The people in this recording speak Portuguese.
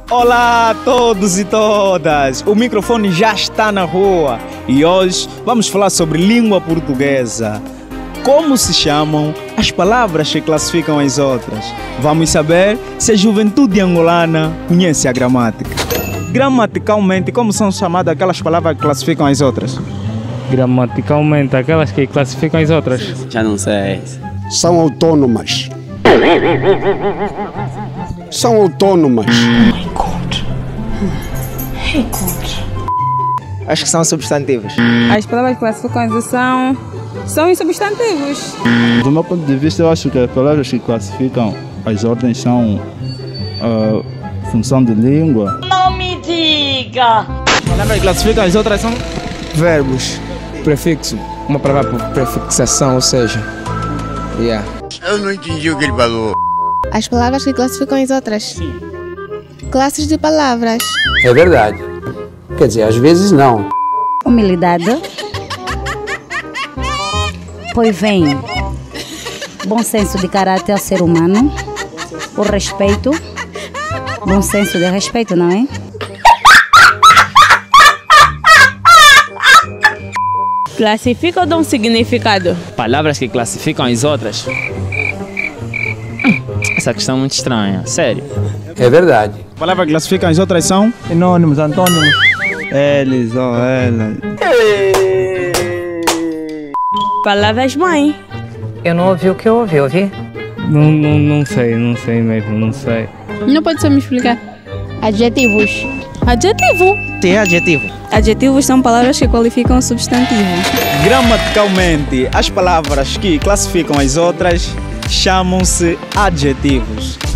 Olá a todos e todas! O microfone já está na rua e hoje vamos falar sobre língua portuguesa. Como se chamam as palavras que classificam as outras? Vamos saber se a juventude angolana conhece a gramática. Gramaticalmente, como são chamadas aquelas palavras que classificam as outras? Gramaticalmente, aquelas que classificam as outras? Já não sei. São autônomas. São autônomas. Acho que são substantivos. As palavras que classificam as são insubstantivos. Do meu ponto de vista, eu acho que as palavras que classificam as ordens são função de língua. Não me diga! As palavras que classificam as outras são Verbos. Prefixo. Uma palavra por prefixação, ou seja. Eu não entendi o que ele falou. As palavras que classificam as outras. Classes de palavras. É verdade. Quer dizer, às vezes não. Humildade. Pois vem. Bom senso de caráter ao ser humano. O respeito. Bom senso de respeito, não é? Classifica ou dá um significado? Palavras que classificam as outras? Essa questão é muito estranha, sério. É verdade. as palavras que classificam as outras são Sinônimos, antônimos. Eles ou elas. Palavras mãe. Eu não ouvi o que eu ouvi? Não sei mesmo, não sei. Não pode só me explicar. Adjetivos. Adjetivo. Tem adjetivo. Adjetivos são palavras que qualificam o substantivo. gramaticalmente as palavras que classificam as outras chamam-se adjetivos.